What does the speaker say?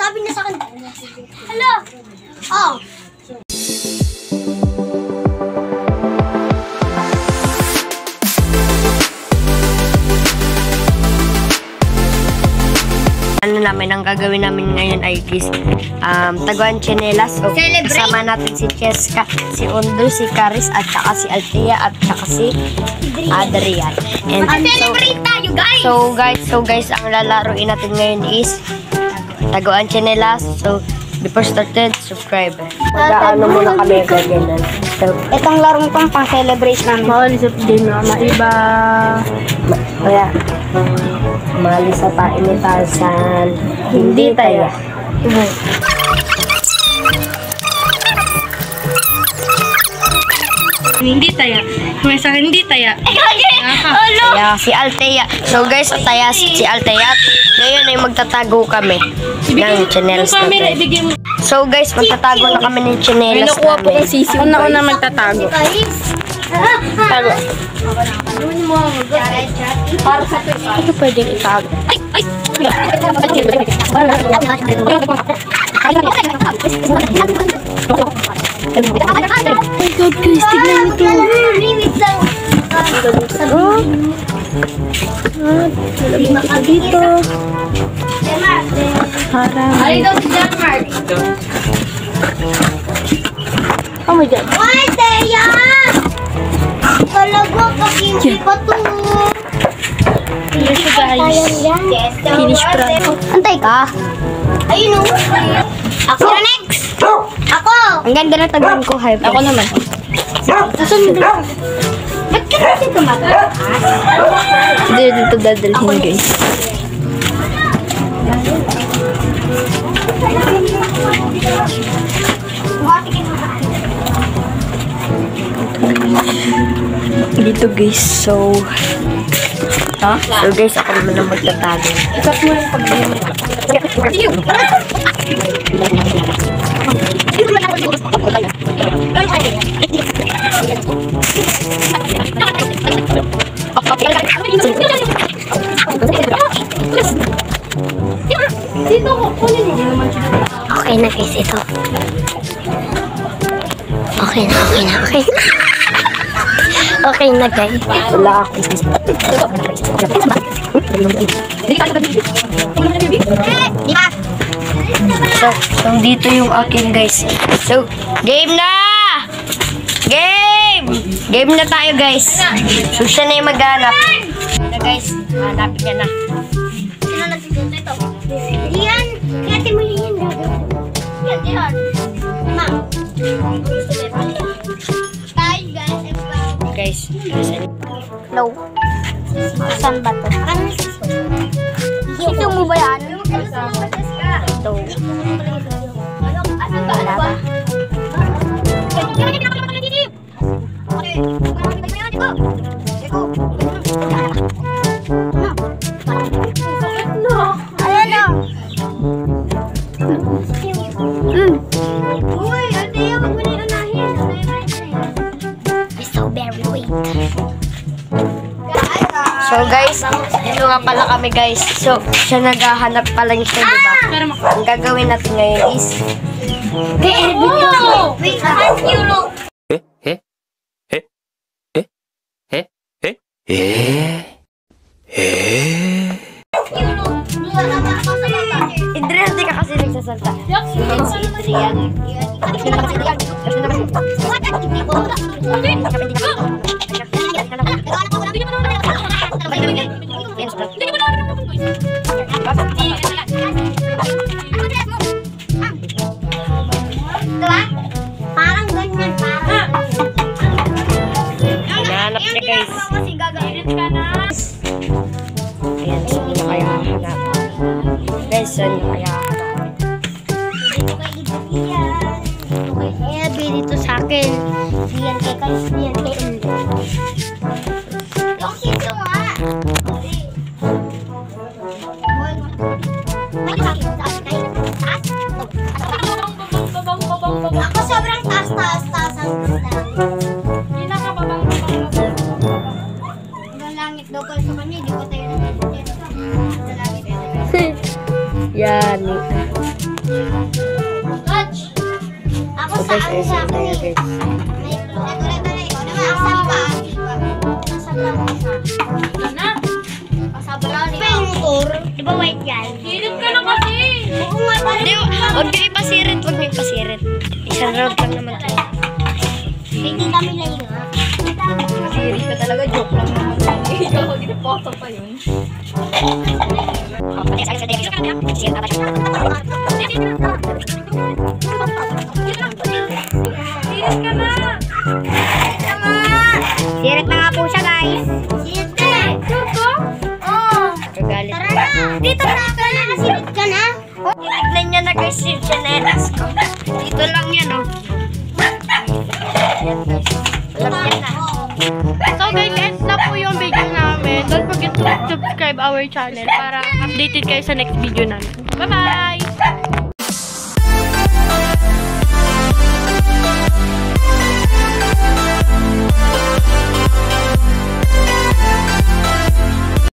Sabi niya sa akin. Hello. Oh. Ano namin, ang gagawin namin ngayon ay taguan chinelas. So, kasama natin si Cheska, si Undo, si Caris, at saka si Althea, at saka si Adrian. And Celebrate tayo, guys! So guys, ang lalaroin natin ngayon is taguan chinelas. So, before started, subscribe. Mag-ano muna kami ganyan. So, Itong larong pang pang-celebrate namin. maulisap din na maiba. Kaya, mali sa painitasan. Hindi tayo. Hindi taya. May sa hindi taya. Kaya si Althea. So guys, Althea, si Althea. Ngayon ay magtatago kami ng chinelas Camera, natin. ibigay mo. So guys, magtatago na kami ng chinelas namin. Ako na magtatago. Tago. Ito pwedeng itago. God, guys, tignan mo ito. Dito. Parang. Ay, daw si John Mark. Oh my God. Ay, Teya! Talaga, kakimpi pa to. Yan siya guys. Finish prank. Antay ka. Ayun o. Ako next. Ako. Ang ganda na taguan ko, hype. Ako naman. Asan mo na? Ba't ka natin tumataas? Hindi dito dadalhin guys. Dito guys, so guys, ako naman ang magtatago. ikat mo yung pagbilang. Okay na guys, ito. Okay na. Okay na guys. Wala ako. Di ba? So dito yung akin guys. So, game na! Game na tayo guys. So siya na yung maghanap. Na guys, hanapin niya na. Sino nagsisunod ito? Yan! Kaya mo yan gagawin. Yan. Ma'am. Guys, Hello. Saan ba ito? Ito mo ba yan? ito. Wala ba? Ayan o. Uy, Althea, wag mo na unahin. So very wait. So guys, dito nga pala kami guys. So, siya naghahanap pala niya, di ba? Ang gagawin natin ngayon is Wait, $1 euro. Adrian, di ka kasi nagsasalta. Yan si Adrian. Kasi naman si Adrian. Kasi naman si Parang ganyan, parang. hinahanap niya guys. Ayan, saan niya kaya hahanap? Guys, saan niya kaya hahanap? Eh, dito sa akin. Diyan kay Kalis, diyan kay Undo. Yung sito nga. Ako sobrang taas. Hanggang langit daw pala sa kanya, hindi ko tayo nangyayon. Yan. Ako So sa guys, ano ayun sa tayo akin eh. guys. Paintor, di ba white yan? Silip ka na kasi! Oo nga, Hindi, huwag niyo ipasirit, huwag niyo ipasirit. Isang round lang naman tayo. hindi kami layo. Series ka talaga, joke lang naman. Ikaw, ginapoto pa yun. Series ka na! Sirit na nga po siya, guys. Sirit ka na. Oo. Kagalit. Tara na. Dito na ka na. Sirit ka na. Tignan niya na guys yung chanelas ko. Dito lang yan, oh. Yan guys. Alam yan na. So guys, end na po yung video namin. Don't forget to subscribe our channel para updated kayo sa next video namin. Bye-bye!